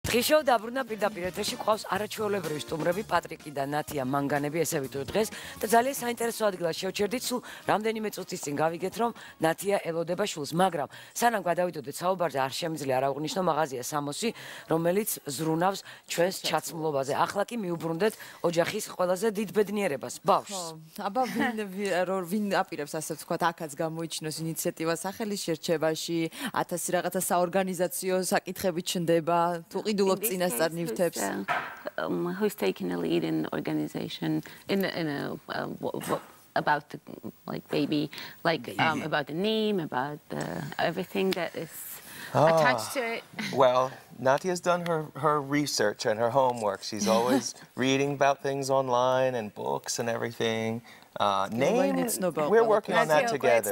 დღისშოუ დაბრუნდა პირდაპირ ეთერში ყავს არაჩვეულებრივი სტუმრები პატრიკი და ნათია მანგანები ესე ვიტყვი დღეს და ძალიან საინტერესო ადგილას შევჩერდით სულ რამდენიმე წუთის წინ გავიგეთ რომ ნათია ელოდება შულს მაგრამ სანამ გადავიდოდეთ საუბარზე არ შემიძლია არ აღვნიშნო მაღაზია სამოსი რომელიც ზრუნავს ჩვენს ჩაცმულობაზე ახლა კი მიუბრუნდეთ ოჯახის ყველაზე დიდ ბედნიერებას ბავშვს აბა ვინ აპირებს ასე ვთქვათ აქაც გამოიჩინოს ინიციატივა სახელის შერჩევაში 1000 რაღაცა საორგანიზაციო საკითხები ჩნდება თუ ყიდულობ წინასწარ ნივთებს who's taking a lead in organization in about the, like baby about the name about everything that is attached to it. Well, Natia's done her research and her homework. She's always reading about things online and books and everything. Name, we're working on that together.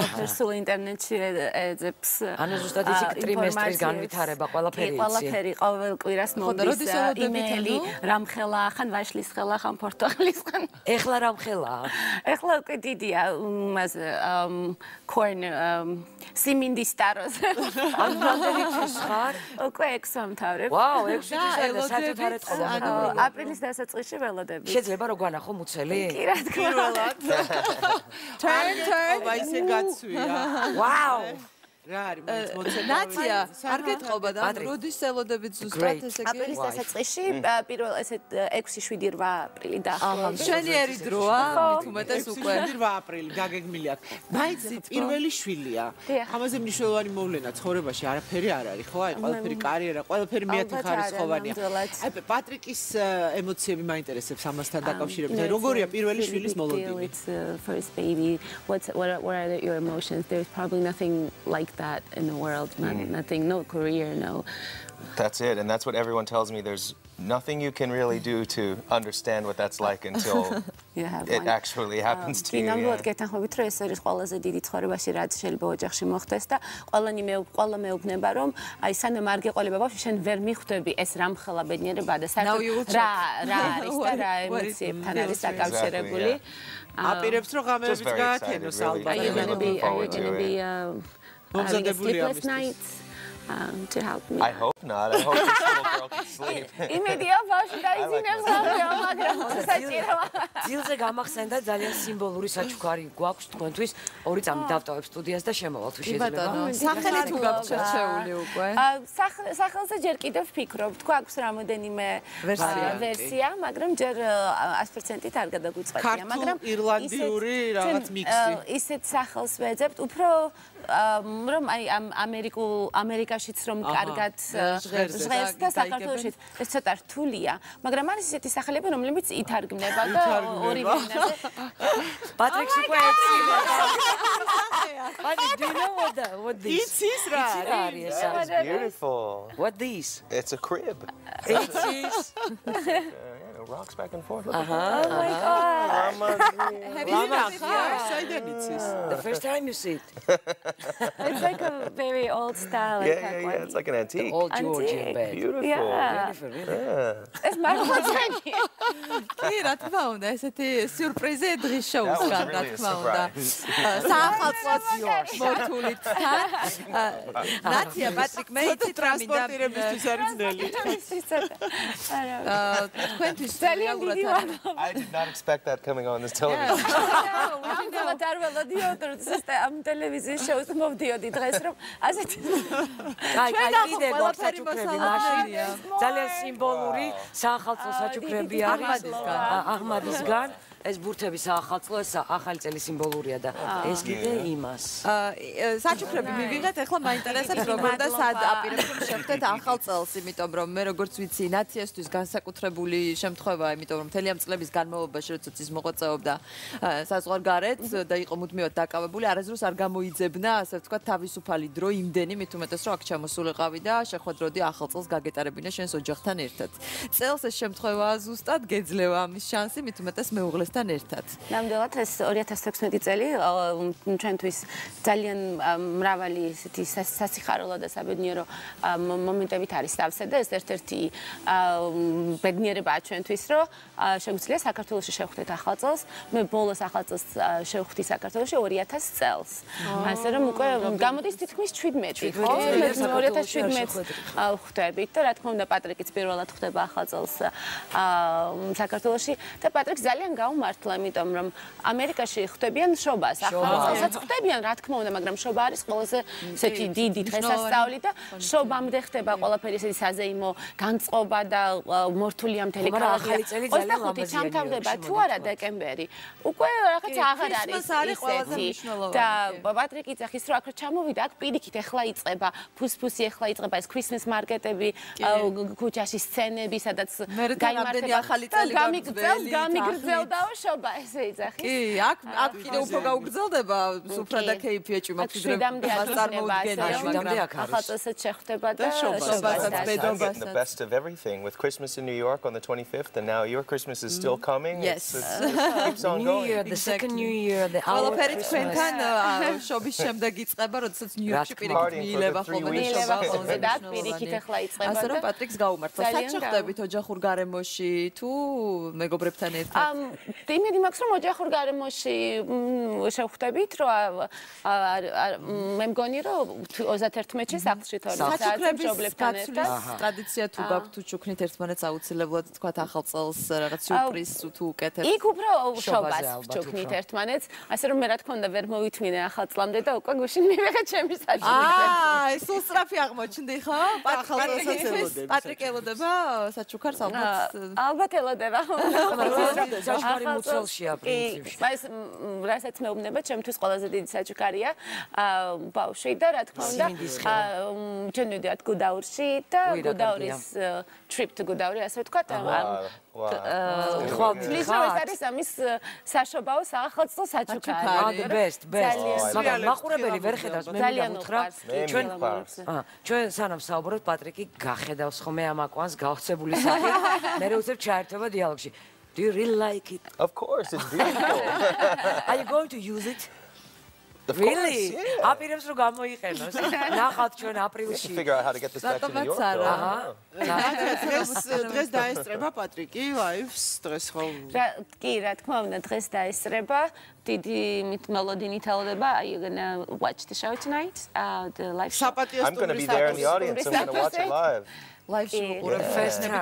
ანუ ზუსტად ისი ტრიმესტრის განვითარება ყველაფერი იცი. ყველაფერი ყოველ კვირას მოდის იმეილი, რამხელა, ხან ვაშლის ხელა, ხან პორტოხალის ხან. ეხლა რამხელაა? ეხლა უკვე დიდია, მას corn სიმინდის ტაროს. ანუ რამდენი თვის ხარ? უკვე 6 ვამთავრებ. ვაუ, 6 თვის და საერთოდ არ ეთყობა. აპრილის დასაწყისში ველოდები. შეიძლება რო განახო მუცელი? კი რა თქმა უნდა. turn ისე გაცვია. ვაუ. რა არის მოწელა? ნათია, არ გეთყობა და როდის ელოდებით ზუსტად ესე იგი? აპრილის დასაწყისში პირველ ესეთ 6-7-8 აპრილი დაახლოებით. შენიერი დროა, მით უმეტეს უკვე 8 აპრილი გაგეგმილი აქვს. მაიცი პირველი შვილია. ამაზე მნიშვნელოვანი მოვლენა ცხოვრებაში არაფერი არ არის, ხო? აი ყველაფერი კარიერა, ყველაფერი მეათე ხარისხოვანია. აი პატრიკის ემოციები მაინტერესებს ამასთან დაკავშირებით. როგორია პირველი შვილის მოლოდინი? First baby, what are your emotions? There's probably nothing like that in the world, nothing, no career, no. That's it, and that's what everyone tells me. There's nothing you can really do to understand what that's like until it actually happens to you. ნამდვილად გეთანხმებით, რომ ეს არის ყველაზე დიდი ცხოვრებაში რაც შეიძლება ოჯახში მოხდეს და ყველა მეუბნება რომ აი სანამ არ გეყოლება ბავშვი შენ ვერ მიხვდები ეს რამხელა ბედნიერება და საერთოდ რა არის და რა ემოციებთან არის დაკავშირებული. აპირებს რომ ღამეებიც გაათენოს ალბათ. Are you going to be having a sleepless night to help me? I hope not. I hope this little girl can sleep. იმედია ბავშვი დაიძინებს მაგრამ საჭიროა. ძილზე გამახსენდა ძალიან სიმბოლური საჩუქარი გვაქვს თქვენთვის. 2 წამი დავტოვებ სტუდიას და შემოვალ თუ შეიძლება. სახელი თუ გაქვს შერჩეული უკვე? სახელზე ჯერ კიდევ ვფიქრობ. თქვა აქვს რამოდენიმე ვერსია, მაგრამ ჯერ 100%-ით არ გადაგვიწყებია, მაგრამ ირლანდიური რაღაც მიქსი. ისეთ სახელს ვეძებთ, უფრო რომ აი ამერიკაშიც რომ კარგად ჟღერს და საქართველოშიც ეს ცოტა რთულია, მაგრამ არის ისეთი სახელები, რომლებიც ითარგმნება და ორივე ენაზე. პატრიკს უკვე ეცინა. Patrick, do you know what this? It's right. That's beautiful. What these? It's a crib. It is. It rocks back and forth. Oh my God. Have you been here? The first time you see it. It's like a very old style. Yeah. It's like an antique. Old Georgian bed. Beautiful. Beautiful, really. ეს მართლაც კი, რა თქმა უნდა, ესეთი სიურპრიზი დღის შოუს გან, რა თქმა უნდა. საახალწლოც მორთულით თან. ნათია, პატრიკ, მე იცით რა მინდა ტრანსპორტირებისთვის არის ძნელი. თქვენთვის I did not expect that coming on this television. ამბობ არ ველოდიოდ რომ ამ ტელევიზიის შოუს მოვდიოდი დღეს რომ ასეთი აი კიდე გვაქვს საჩუქრები მაშინ ძალიან სიმბოლური საახალწლო საჩუქრები არის აღმადისგან ეს ბურთები საახალწლო ეს ახალი წელი სიმბოლურია და ეს კიდე იმას საჩუქრები მივიღეთ ახლა მაინტერესებს როგორ და სად აპირებს რომ შევხვდეთ ახალ წელს იმიტომ რომ მე როგორც ვიცი ნაციასთვის განსაკუთრებული შემთხვევაა იმიტომ რომ მთელი ამ წლების განმავლობაში როცა ის მოღვაწეობდა საზღვარგარეთ და იყო მუდმივად დაკავებული არასდროს არ გამოიძებნა ასე ვთქვათ თავისუფალი დრო იმდენი მით უმეტეს რომ აქ ჩამოსულიყავი და შეხვედროდი ახალ წელს გაგეტარებინა შენს ოჯახთან ერთად წელს ეს შემთხვევაა ზუსტად გეძლევა ამის შანსი მით უმეტეს მეუღლეს მეგობრებთან ერთად. ნამდვილად ეს 2016 წელი ჩვენთვის ძალიან მრავალი ისეთი სასიხარულო და საბედნიერო მომენტებით არის სავსე და ეს ერთ-ერთი ბედნიერებაა ჩვენთვის, რომ შეგვიძლია საქართველოში შევხვდეთ ახალ წელს. მე ბოლოს ახალ წელს შევხვდი საქართველოში 2000 წელს. ასე რომ უკვე გამოდის თითქმის 17, ხო? 2017 ხვდებით და რა თქმა უნდა პატრიკიც პირველად ხვდება ახალ წელს საქართველოში და პატრიკს ძალიან გაუმართლა, იმიტომ რომ ამერიკაში ხვდებიან შობას, ახალ წელსაც ხვდებიან, რა თქმა უნდა, მაგრამ შობა არის ყველაზე ესეთი დიდი დღესასწაული და შობამდე ხდება ყველაფერი ესეთი საზეიმო განწყობა და მორთულია მთელი ქალაქი. 25 ჩამთავრდება თუ არა დეკემბერი. უკვე რაღაც აღარ არის ისეთი და პატრიკი იცახის რომ აქ ჩამოვიდა, აქ პირიქით ეხლა იწყება, ფუსფუსი ეხლა იწყება ეს ქრისმის მარკეტები, ქუჩაში სცენები, სადაც გამართება ახალი წელი გამიგრძელდაო შობა ესე იძახის. კი, აქ კიდე უფრო გაუგრძელდება, სუფრა და კეიფი ეჭვმა შვიდამდე ახალ წელსაც შეხვდება და შობასაც getting the best of everything with Christmas in New York on the 25th and now your Christmas is still coming. Yes. It keeps on going. The second New Year, the hour. ყველაფერი თქვენთან შობის შემდეგ იწყება, როდესაც ნიუ-იორკში პირიქით მიილება ხოლმე და პირიქით ახლა იწყება. ასე რომ პატრიკს გაუმართლა. სად შეხვდებით ოჯახურ გარემოში თუ მეგობრებთან ერთად? იმედი მაქვს რომ ოჯახურ გარემოში შევხვდებით, რომ მე მგონი რომ 31-ში სახლში თორემ საჩუქრებლებთან ერთად ტრადიცია თუ გაქვთ თუ ჩუქნით ერთმანეთს აუცილებლად თქვათ ახალ წელს რაღაც სიურპრიზს თუ უკეთებთ. იქ უფრო შობას ჩუქნით ერთმანეთს, ასე რომ მე რა თქმა უნდა ვერ მოვითმინე ახალ წლამდე და უკვე გუშინ მივიღე ჩემი საჩუქრები. ეს უსწრაფი აღმოჩნდი ხო? პატრიკ ელოდება საჩუქარს ალბათ ელოდება. საჩუქარი მუცელშია პრინციპში. ეს რასაც მეუბნება, ჩემთვის ყველაზე დიდი საჩუქარია ბავშვი და რა თქმა უნდა ჩვენ ვიდეოთ გუდაურში და გუდაურის trip to გუდაური ასე ვთქვათ. ეს არის ამის საშობაო საახალწლო საჩუქარი. best. მაგრამ მაყურებელი ვერ ხედავს, მე მივხვდრა. ჩვენ სანამ საუბრობთ, პატრიკი გახედავს ხოლმე ამ აკვანს გავრცებული სახით. მე უცებ ჩაერთვება დიალოგში. Do you really like it? Of course, it's beautiful. Are you going to use it? Really? აპირებს რომ გამოიყენოს. ნახავთ ჩვენ აპრილში. Figure out how to get this back to New York. დღეს დაესწრება პატრიკი ლაივს დღეს ხო? კი, რა თქმა უნდა, დღეს დაესწრება. დიდი მოლოდინით ელოდება. Are you going to watch the show tonight? The live show. I'm going to be there in the audience. I'm going to watch it live. Live-ში უყურებ ფესტები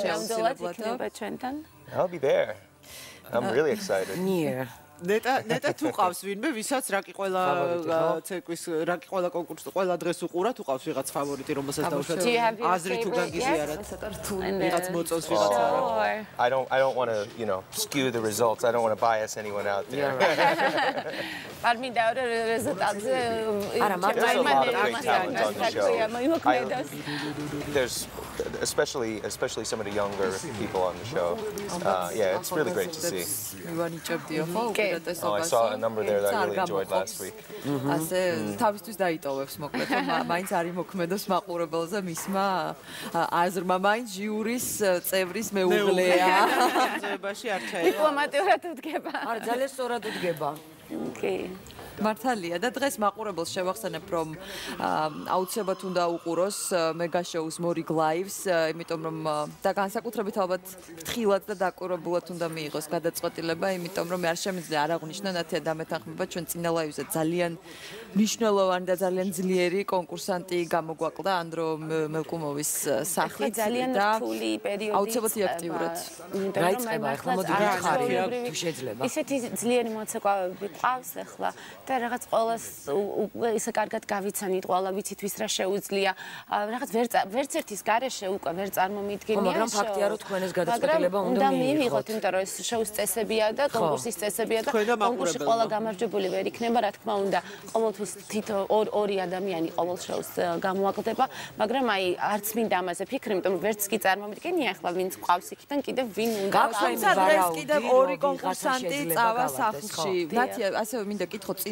ჩვენთან. I'll be there. I'm really excited. Near. ნეტა თუ ყავს ვინმე, ვისაც რაკი ყველა ცეკვის, რაკი ყველა კონკურსი, ყველა დღეს უყურა, თუ ყავს ვიღაც ფავორიტი, რომელსაც დაუშვათ. აზრი თუ გაგიზიარათ. ვიღაც მოწონს, ვიღაც არა. I don't want to, skew the results. I don't want to bias anyone out there. არ მინდა რეზულტატზე არა, There's a lot of great talent on the show. There's especially some of the younger people on the show. Yeah, it's really great to see. Oh, I saw a number there that I really enjoyed last week. ასე თავისთვის დაიტოვებს მოკლედ, რომ მაინც არის მოქმედოს მაყურებელზე მისმა აზრმა მაინც ჟიურის წევრის მეუღლეა. ძებაში არ ჩაება. დიპლომატიურად უდგება. არა, ძალიან სწორად უდგება. კი. მართალია და დღეს მაყურებელს შევახსენებ რომ აუცილებლად უნდა უყუროს მეგა შოუს მორიგ ლაივს, იმიტომ რომ და განსაკუთრებით ალბათ ფრთხილად და დაკვირვებულად უნდა მიიღოს გადაწყვეტილება, იმიტომ რომ არ შემიძლია არ აღვნიშნო ნათია დამეთანხმება ჩვენ წინა ლაივზე ძალიან მნიშვნელოვანი და ძალიან ძლიერი კონკურსანტი გამოგვაკლდა ანდრო მელკუმოვის სახით და რთული პერიოდი აუცილებლად აქტიურად რაიწყება ახლა მოდი გითხარი თუ შეიძლება ისეთი ძლიერი მოცეკვავები ყავს ახლა და რაღაც ყოველს ისე კარგად გავიცანით ყველა ვიცით ვის რა შეუძლია რაღაც ვერც ერთის გარეშე უკვე ვერ წარმომიდგენია მაგრამ ფაქტია რომ თქვენ ეს გადაწყვეტილება უნდა მიიღოთ იმიტომ რომ ეს შოუს წესებია და კონკურსის წესებია და კონკურსში ყველა გამარჯვებული ვერ იქნება რა თქმა უნდა ყოველთვის თითო ორი ადამიანი ყოველ შოუს გამოაკლდება მაგრამ აი არც მინდა ამაზე ფიქრი იმიტომ რომ ვერც კი წარმომიდგენია ახლა ვინც ყავს იქიდან კიდევ ვინ უნდა გახსოვს დღეს კიდევ ორი კონკურსანტი წავა სახლში ნათია ასევე მინდა კითხო წინა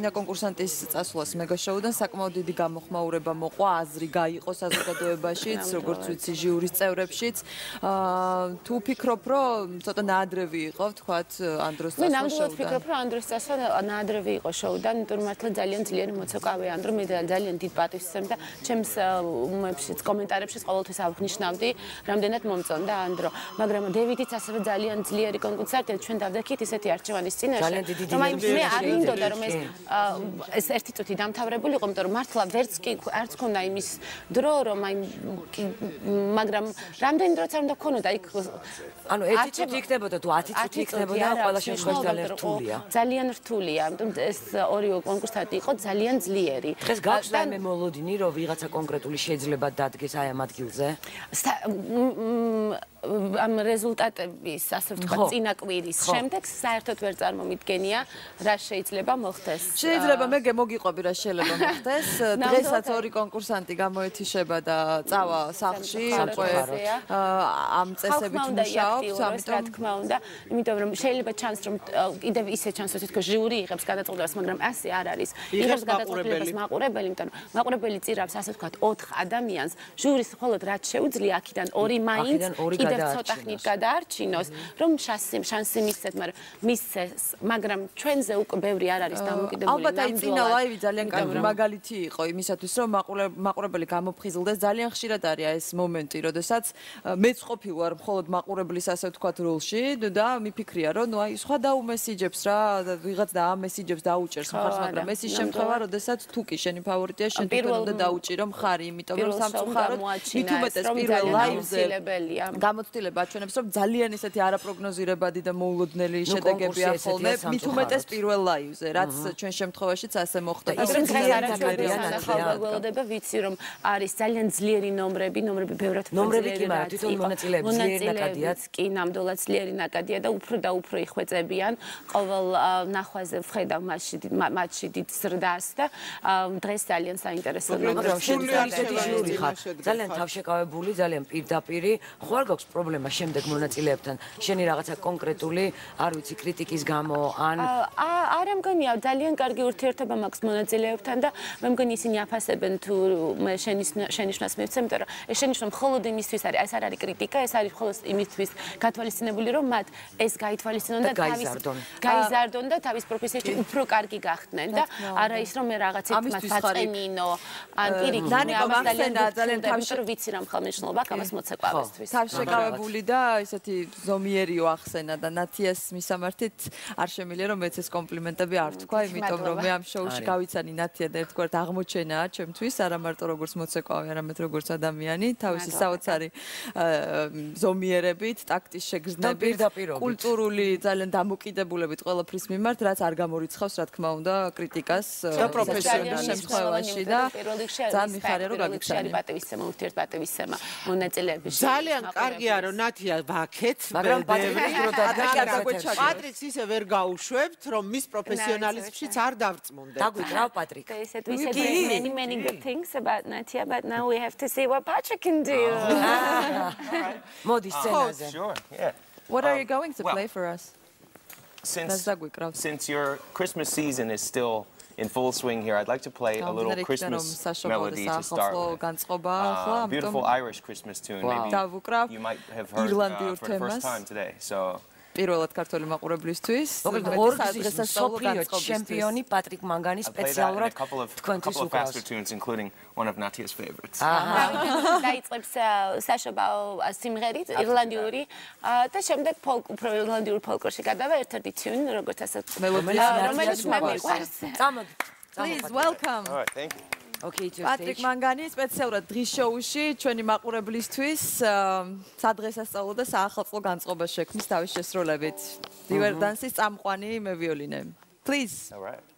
წინა კონკურსანტის წასვლას მეგაშოუდან საკმაოდ დიდი გამოხმაურება მოყვა, აზრი გაიყო საზოგადოებაშიც, როგორც ვიცი, ჟიურის წევრებშიც. თუ ფიქრობ, რომ ცოტა ნაადრევი იყო, ვთქვათ, ამ დროს წასვლა შოუდან? მე ნამდვილად ვფიქრობ, რომ ამ დროს წასვლა ნაადრევი იყო შოუდან, იმიტომ რომ მართლა ძალიან ძლიერი მოცეკვავე ამ დროს მე ძალიან დიდ პატივს ვცემ და ჩემს უმებშიც კომენტარებშიც ყოველთვის აღნიშნავდი, რამდენად მომწონდა ამ დრო. მაგრამ დევიდიც ასევე ძალიან ძლიერი კონკურსი არდა, ჩვენ დავდექით ისეთი არჩევანის წინაშე. რომ მე არ მინდოდა რომ ეს ერთი წუთი დამთავრებულიყო, იმიტომ რომ მართლა ვერც კი არც ქონდა იმის დრო, რომ მაგრამ რამდენი დროც არ უნდა ქონოდა იქ ანუ 1 წუთი იქნებოდა თუ 10 წუთი იქნებოდა, ყველა შემთხვევაში ძალიან რთულია. ძალიან რთულია, იმიტომ ეს ორი კონკურსანტი იყო ძალიან ძლიერი. დღეს გაქვს რაიმე მოლოდინი, რომ ვიღაცა კონკრეტული შეიძლება დადგეს აი ამ ადგილზე? ამ რეზულტატების, ასე ვთქვათ, წინა კვირის შემდეგ საერთოდ ვერ წარმომიდგენია, რა შეიძლება მოხდეს. შეიძლება მე გემოგიყვები რა შეიძლება მოხდეს. დღესაც ორი კონკურსანტი გამოეთიშება და წავა სახლში, უკვე ამ წესებით მუშაობს, ამიტომ რა თქმა უნდა, იმიტომ რომ შეიძლება ჩანს რომ კიდევ ისე ჩანს რომ თქო ჟიური იღებს გადაწყვეტილებას, მაგრამ ასე არ არის. იღებს გადაწყვეტილებას მაყურებელი, იმიტომ რომ მაყურებელი წირავს, ასე ვთქვათ, 4 ადამიანს, ჟურის მხოლოდ რაც შეუძლია აქედან 2 მაინც კიდევ ცოტა ხნით გადაარჩინოს, რომ შანსი მისცეთ, მაგრამ ჩვენზე უკვე ბევრი არ არის დამოკიდებული. ალბათ აი წინა ლაივი ძალიან კარგი მაგალითი იყო იმისათვის, რომ მაყურებელი გამოფხიზლდეს. ძალიან ხშირად არის ეს მომენტი, როდესაც მეც ყოფილი ვარ მხოლოდ მაყურებლის ასე ვთქვათ როლში და მიფიქრია, რომ ნუ აი სხვა დაუმესიჯებს რა, ვიღაც და ამ მესიჯებს დაუჭერს მხარს, მაგრამ ეს ის შემთხვევა, როდესაც თუ კი შენი ფავორიტია, შენ თვითონ უნდა დაუჭირო მხარი, იმიტომ რომ სამწუხაროდ მით უმეტეს პირველ ლაივზე გამოცდილება აჩვენებს, რომ ძალიან ისეთი არაპროგნოზირებადი და მოულოდნელი შედეგები ახოლმე, მით უმეტეს პირველ ლაივზე, რაც ჩვენ შემთხვევაშიც ასე მოხდა. ხალხობა ვიცი რომ არის ძალიან ძლიერი ნომრები ბევრად ნომრები კი მაგრამ თვითონ მონაწილეები ძლიერი ნაკადია. კი, ნამდვილად ძლიერი ნაკადია და უფრო და უფრო იხვეწებიან ყოველ ნახვაზე ვხედავ მატჩში დიდ ზრდას და დღეს ძალიან საინტერესო მაგრამ შენ ჟიური ხარ ძალიან თავშეკავებული, ძალიან პირდაპირი, ხო არ გაქვს პრობლემა შემდეგ მონაწილეებთან? შენი რაღაცა კონკრეტული, არ ვიცი, κρიტიკის გამო ან არა მგონია, ძალიან კარგი ურთიერთობა მაქვს მონაწილეებთან და მე მგონი ისინი აფასებენ თუ მე შენიშვნას მივცემ, იმიტომ რომ ეს შენიშვნა მხოლოდ იმისთვის არის, ეს არ არის კრიტიკა, ეს არის მხოლოდ იმისთვის გათვალისწინებული, რომ მათ ეს გაითვალისწინონ და გაიზარდონ და თავის პროფესიაში უფრო კარგი გახდნენ და არა ის რომ მე რაღაცით მათ ბაწყენინო, ან პირიქით მე ამას ძალიან თავშეკავებული ვიცი რა მხალმეშნობა აქვს ამას მოცეკვავესთვის. თავშეკავებული და ისეთი ზომიერიო ახსენა და ნათიას მისამართით არ შემიძლია რომ მეც ეს კომპლიმენტები არ ვთქვა, იმიტომ რომ მე ამ შოუში გავიცანი ნათია და ერთგვარად აღმოჩენაა ჩემთვის, არა მარტო როგორც მოცეკვავე, არამედ როგორც ადამიანი, თავისი საოცარი ზომიერებით, ტაქტის შეგრძნებით, კულტურული ძალიან დამოკიდებულებით ყველაფრის მიმართ, რაც არ გამორიცხავს, რა თქმა უნდა, კრიტიკას და პროფესიონალურ შემთხვევაში და ძალიან მიხარია რომ გაგიცანი პატივისცემა, ურთიერთპატივისცემა მონაწილეების. ძალიან კარგია რომ ნათია ვაქეთ, მაგრამ პატრიკს ისე ვერ გაუშვებთ, რომ მის პროფესიონალიზმშიც არ დავწმუნდეთ. დაგვიკრავ პატრიკ. They said we said many good things about Natia, but now we have to see what Patrick can do. მოდი სცენაზე. Sure, yeah. What are you going to play for us? Since your Christmas season is still in full swing here, I'd like to play a little Christmas melody to start with. Beautiful Irish Christmas tune. Maybe you might have heard for the first time today. So. პირველად ქართული მაყურებლისთვის. ორგზის სოფლიო ჩემპიონი პატრიკ მანგანი სპეციალურად თქვენთვის უკრავს. Faster tunes, including one of Natia's favorites. დაიწყებს საშობაო სიმღერით, ირლანდიური და შემდეგ უფრო ირლანდიურ ფოლკლორში გადავა ერთ-ერთი tune, როგორც ასე რომელიც მე მიყვარს. Please welcome. All right, thank you. Okay, პატრიკ მანგანი სპეციალურად დღის შოუში ჩვენი მაყურებლისთვის სადღესასწაულო და საახალწლო განწყობა შექმნის თავის შესრულებით. River Dance-ის წამყვანი მე ვიოლინე. Please. All right.